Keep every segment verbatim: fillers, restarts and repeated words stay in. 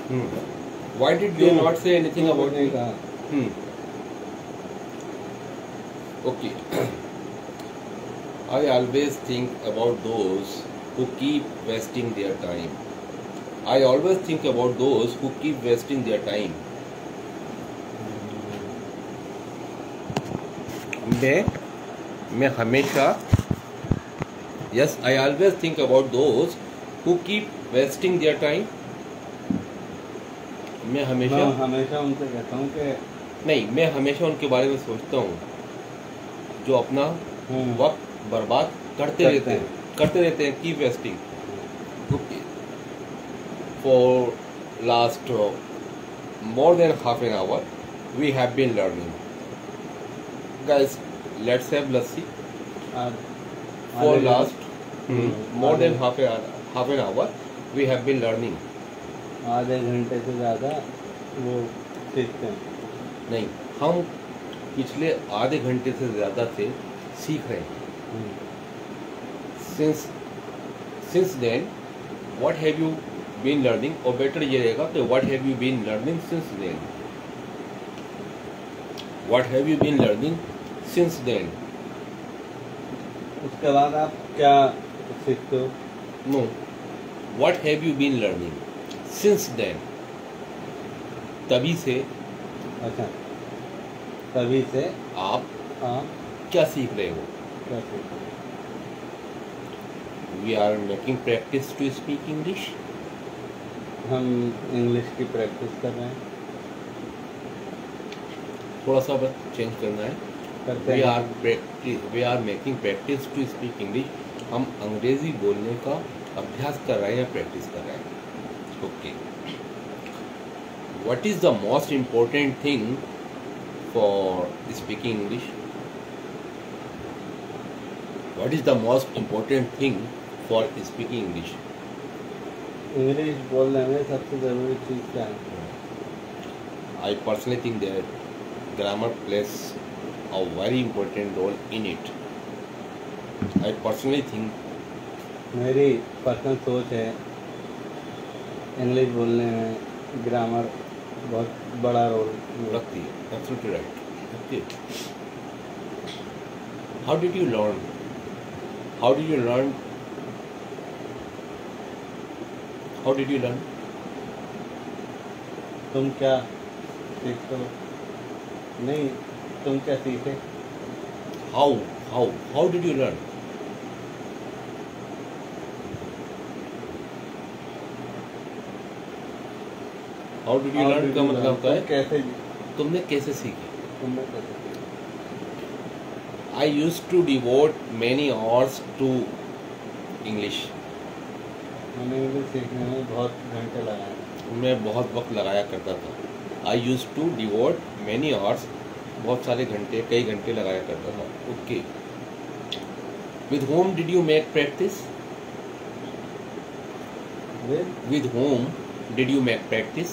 Hmm. Why did you not say anything about me? Hmm. Okay. I always think about those who keep wasting their time. I always think about those who keep wasting their time. मैं मैं हमेशा Yes, I always think about those who keep wasting their time. मैं हमेशा मैं हमेशा उनसे कहता हूँ कि नहीं मैं हमेशा उनके बारे में सोचता हूँ जो अपना वक्त बर्बाद करते रहते हैं करते रहते हैं keep wasting okay for last more than half an hour we have been learning guys let's have lassi for last more than half half an hour we have been learning आधे घंटे से ज़्यादा वो सीखते हैं नहीं हम पिछले आधे घंटे से ज़्यादा से सीख रहे हैं since since then what have you been learning और बेटर ये रहेगा कि what have you been learning since then what have you been learning since then उसके बाद आप क्या सीखते हो no what have you been learning since then तभी से अच्छा तभी से आप हाँ क्या सीख रहे हो क्या सीख we are making practice to speak English हम इंग्लिश की प्रैक्टिस कर रहे हैं थोड़ा सा बस चेंज करना है करते वी हैं are practice we are making practice to speak English हम अंग्रेजी बोलने का अभ्यास कर रहे हैं या प्रैक्टिस कर रहे हैं okay what is the most important thing for speaking English what is the most important thing for speaking English English बोलने में सबसे ज़रूरी चीज़ क्या है I personally think that grammar place a very important role in it I personally think मेरी personal सोच है इंग्लिश बोलने में ग्रामर बहुत बड़ा रोल रखती है absolutely right okay how did you learn how did you learn how did you learn तुम क्या सीखते हो नहीं तुम क्या सीखे how how how did you learn how did you learn का मतलब होता है कैसे तुमने कैसे सीखी तुमने कैसे I use to devote many hours to English मैंने इंग्लिश सीखने में बहुत घंटे लगाए मैं बहुत वक्त लगाया करता था I use to devote many hours बहुत सारे घंटे कई घंटे लगाया करता था okay with whom did you make practice with whom did you make practice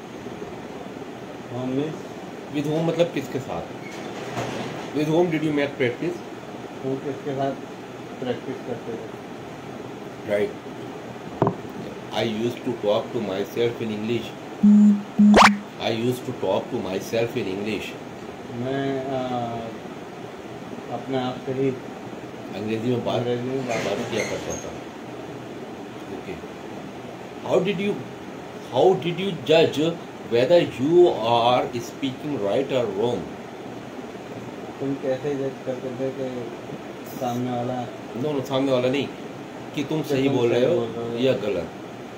whom miss with whom मतलब किसके साथ with whom did you make practice तुम किसके साथ प्रैक्टिस करते हो right I use to talk to myself in English I use to talk to myself in English मैं आ, अपने आप से ही अंग्रेजी में बात अंग्रेजी में बात बात किया करता था okay how did you how did you जज whether you are speaking right और रॉन्ग तुम कैसे जज करते थे कि सामने वाला नो नो सामने वाला नहीं कि तुम कि सही तुम बोल रहे सही हो बोल रहे हो। या गलत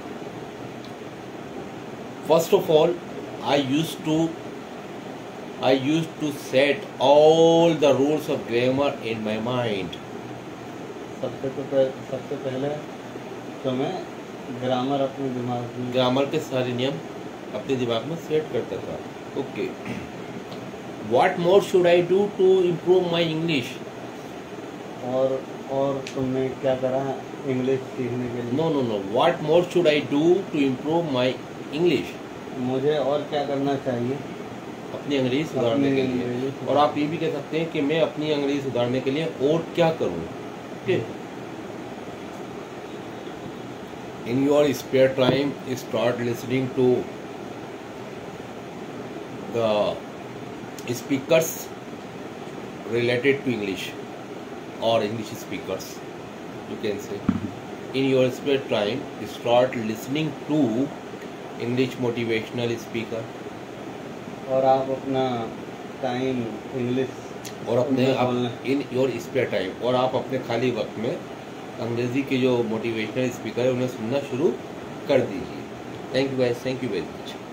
first of all I use to I use to set all the rules of grammar in my mind सबसे तो पह, सबसे पहले तो मैं ग्रामर अपने दिमाग में ग्रामर के सारे नियम अपने दिमाग में सेट करता था okay what more should I do to improve my English और और तुमने क्या करा इंग्लिश सीखने के लिए no no no what more should I do to improve my English मुझे और क्या करना चाहिए अपनी अंग्रेजी सुधारने अपनी के लिए अंग्रेजी और आप ये भी कह सकते हैं कि मैं अपनी अंग्रेजी सुधारने के लिए और क्या करूं ठीक in your spare time start listening to the speakers related to English or English speakers, you can say. In your spare time, start listening to English motivational speaker. और आप अपना टाइम इंग्लिश और अपने आप इन योर स्पेयर टाइम और आप अपने खाली वक्त में अंग्रेजी के जो मोटिवेशनल स्पीकर है उन्हें सुनना शुरू कर दीजिए। Thank you guys, thank you very much.